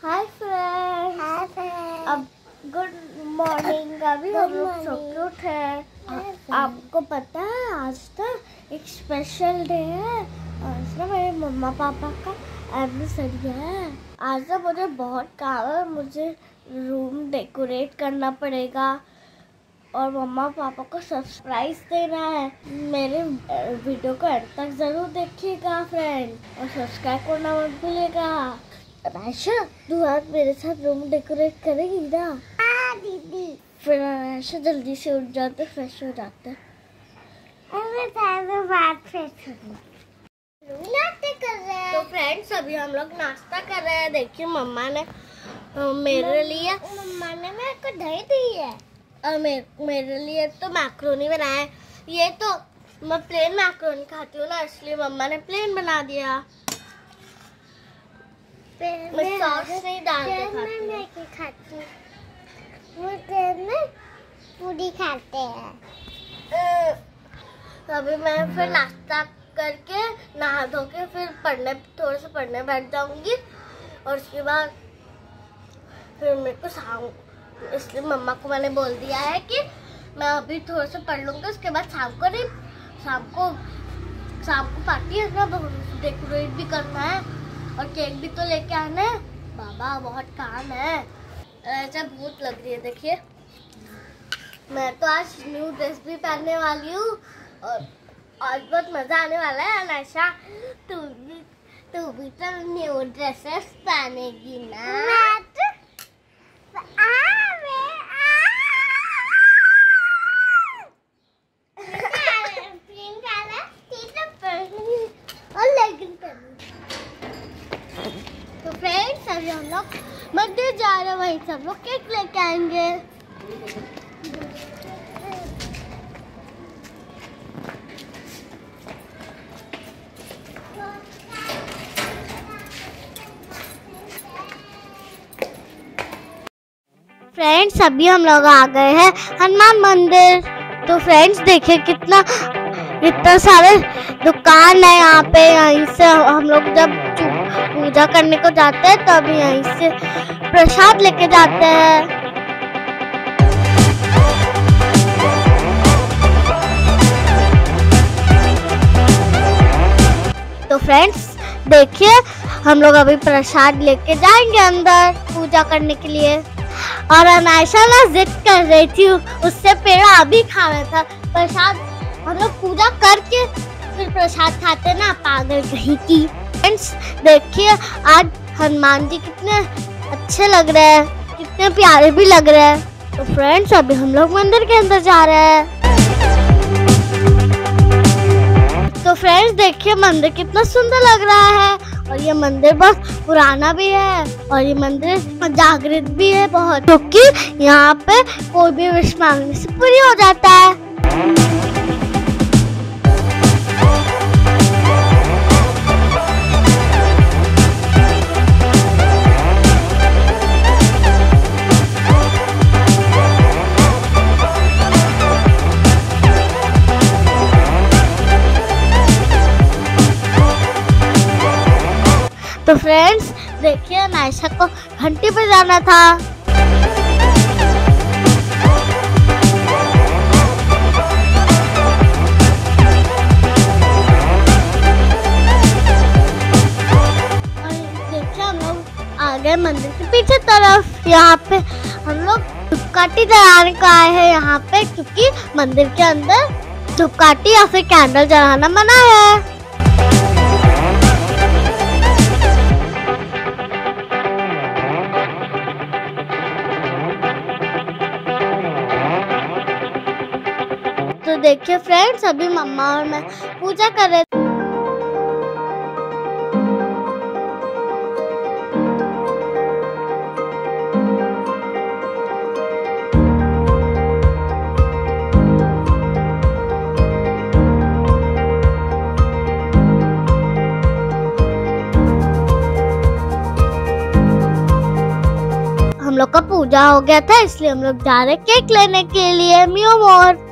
हाय friends. अब good morning. अभी हम लोग सो के उठे हैं। आपको पता है आज ना एक स्पेशल डे है। आज ना मेरे मम्मा पापा का एनिवर्सरी है। आज ना मुझे बहुत काम है। मुझे रूम डेकोरेट करना पड़ेगा और मम्मा पापा को सरप्राइज देना है। मेरे वीडियो को एंड तक जरूर देखिएगा फ्रेंड, और सब्सक्राइब करना मत भूलिएगा। आयशा, तू आज मेरे साथ रूम डेकोरेट करेगी ना? हाँ दीदी। फिर आयशा जल्दी से उठ जाते, फ्रेश हो जाते। तो फ्रेंड्स अभी हम लोग नाश्ता कर रहे हैं। देखिए मम्मा ने मेरे लिए मेरे को दही दी है और मेरे लिए तो मैक्रोनी बनाया है। ये तो मैं प्लेन मैक्रोनी खाती हूँ ना, इसलिए मम्मा ने प्लेन बना दिया। मैं सॉस नहीं डाल के खाती हूँ। पूरी खाते हैं। अभी मैं फिर नाश्ता करके नहा धो के फिर थोड़े से पढ़ने बैठ जाऊंगी, और उसके बाद फिर मेरे को शाम, इसलिए मम्मा को मैंने बोल दिया है कि मैं अभी थोड़ा सा पढ़ लूंगी, उसके बाद शाम को पार्टी है ना, डेकोरेट भी करना है और केक भी तो लेके आना है। बाबा बहुत काम है। ऐसा भूत लग रही है। देखिए मैं तो आज न्यू ड्रेस भी पहनने वाली हूँ और आज बहुत मजा आने वाला है। अनाशा, तू भी तो न्यू ड्रेसेस पहनेगी ना? तो फ्रेंड्स अभी हम लोग मंदिर जा रहे हैं, वहीं सब लोग केक लेके आएंगे। फ्रेंड्स अभी हम लोग आ गए हैं हनुमान मंदिर। तो फ्रेंड्स देखिए कितना सारे दुकान है यहाँ पे। यहीं से हम लोग जब पूजा करने को जाते हैं तब यहीं से प्रसाद लेके जाते हैं। तो फ्रेंड्स देखिए हम लोग अभी प्रसाद लेके जाएंगे अंदर पूजा करने के लिए। और अनायशा ना जिद कर रही थी, उससे पेड़ा अभी खाना था। प्रसाद हम लोग पूजा करके फिर प्रसाद खाते ना, पागल कहीं की। फ्रेंड्स देखिए आज हनुमान जी कितने अच्छे लग रहे हैं, कितने प्यारे भी लग रहे हैं। तो फ्रेंड्स अभी हम लोग मंदिर के अंदर जा रहे हैं। तो फ्रेंड्स देखिए मंदिर कितना सुंदर लग रहा है, और ये मंदिर बहुत पुराना भी है और ये मंदिर जागृत भी है बहुत, क्योंकि यहाँ पे कोई भी विश मांगने से पूरी हो जाता है। तो फ्रेंड्स देखिए अनायशा को घंटी बजाना था। और देखिए हम लोग आ गए मंदिर के पीछे तरफ। यहाँ पे हम लोग धूपकाठी जलाने को आए हैं यहाँ पे, क्योंकि मंदिर के अंदर धूपकाठी या फिर कैंडल जलाना मना है। तो देखिए फ्रेंड्स अभी मम्मा और मैं पूजा कर रहे थे। हम लोग का पूजा हो गया था, इसलिए हम लोग जा रहे केक लेने के लिए मियो मोर।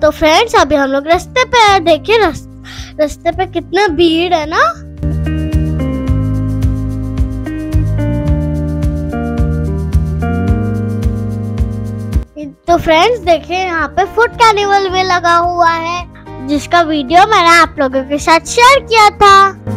तो फ्रेंड्स अभी हम लोग रास्ते पे है। देखिए रास्ते पे कितना भीड़ है ना। तो फ्रेंड्स देखिए यहाँ पे फूड कार्निवल भी लगा हुआ है, जिसका वीडियो मैंने आप लोगों के साथ शेयर किया था।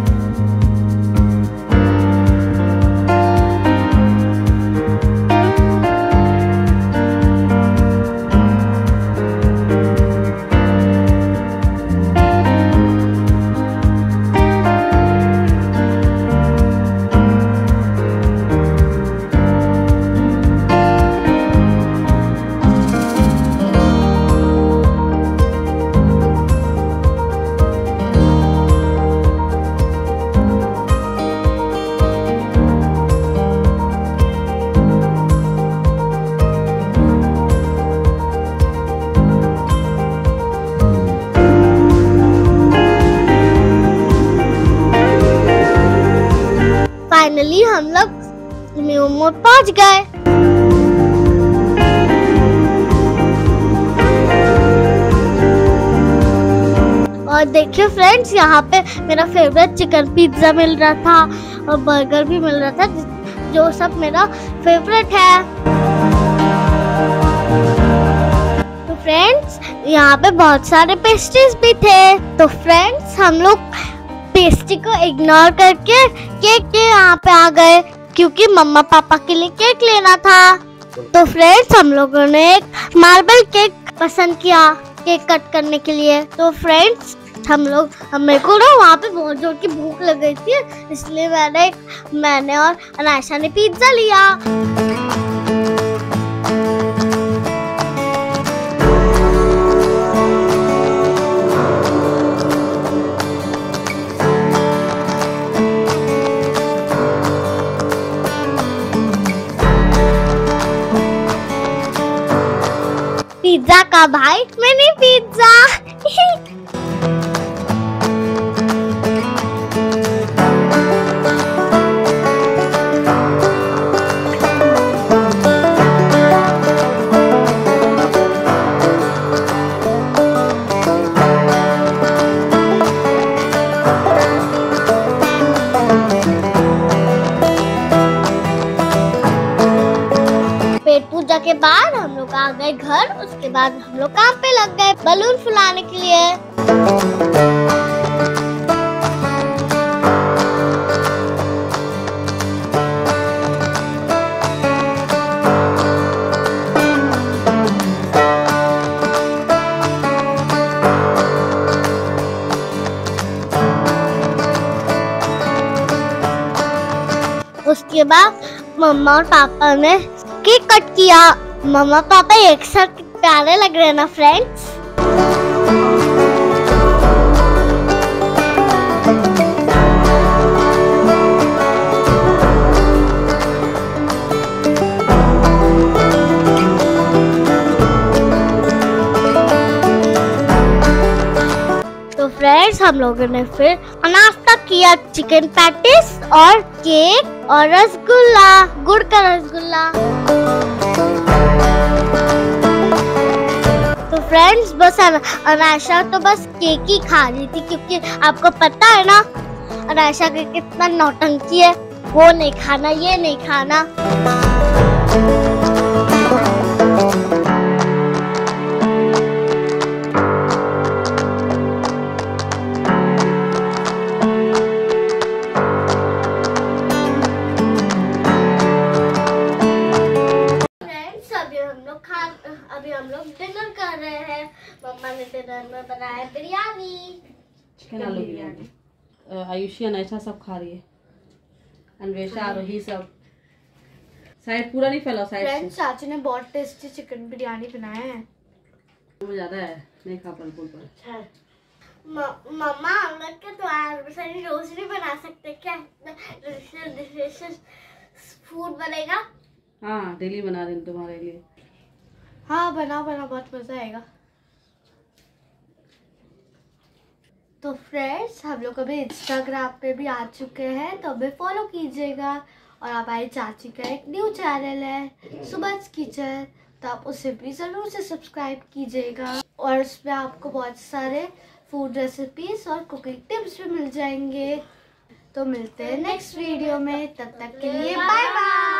फाइनली हम लोग न्यू मोड पहुंच गए। और देखिए फ्रेंड्स यहाँ पे मेरा फेवरेट चिकन पिज्जा मिल रहा था और बर्गर भी मिल रहा था, जो सब मेरा फेवरेट है। तो फ्रेंड्स यहाँ पे बहुत सारे पेस्ट्रीज भी थे। तो फ्रेंड्स हम लोग पेस्ट्री को इग्नोर करके केक के यहाँ पे आ गए, क्योंकि मम्मा पापा के लिए केक लेना था। तो फ्रेंड्स हम लोगों ने एक मार्बल केक पसंद किया केक कट करने के लिए। तो फ्रेंड्स मेरे को ना वहाँ पे बहुत जोर की भूख लग गई थी, इसलिए मैंने और अनायशा ने पिज्जा लिया। पिज्जा का भाई मैंने पिज्जा। पेट पूजा के बाद हम लोग आ गए घर। उसके बाद हम लोग काम पे लग गए बलून फुलाने के लिए। उसके बाद मम्मा और पापा ने केक कट किया। मम्मा पापा एक साथ प्यारे लग रहे हैं ना फ्रेंड्स। तो फ्रेंड्स हम लोगों ने फिर नाश्ता किया, चिकन पैटिस और केक और रसगुल्ला, गुड़ का रसगुल्ला। तो फ्रेंड्स बस अनायशा तो बस केक ही खा रही थी, क्योंकि आपको पता है ना अनायशा का कितना नौटंकी है, वो नहीं खाना ये नहीं खाना। अभी हम लोग डिनर कर रहे हैं। मम्मा ने डिनर में बनाया बिरयानी, चिकन आलू बिरयानी। आयुषी अनायशा सब खा रही है, अन्वेषा आरोही सब। साइड पूरा नहीं फैला साइड। फ्रेंड्स चाची ने बहुत टेस्टी चिकन बिरयानी बनाया है। ज्यादा है नहीं खा बिल्कुल पर। मम्मा हम लोग के तो रोज नहीं बना सकते क्या? फूड बनेगा। हाँ डेली बना दें तुम्हारे लिए। हाँ बना बहुत मजा आएगा। तो फ्रेंड्स हम लोग अभी इंस्टाग्राम पे भी आ चुके हैं, तो अभी फॉलो कीजिएगा। और हमारी चाची का एक न्यू चैनल है सुबह किचन, तो आप उसे भी ज़रूर से सब्सक्राइब कीजिएगा। और उसमें आपको बहुत सारे फूड रेसिपीज और कुकिंग टिप्स भी मिल जाएंगे। तो मिलते हैं नेक्स्ट वीडियो में, तब तक के लिए बाय बाय।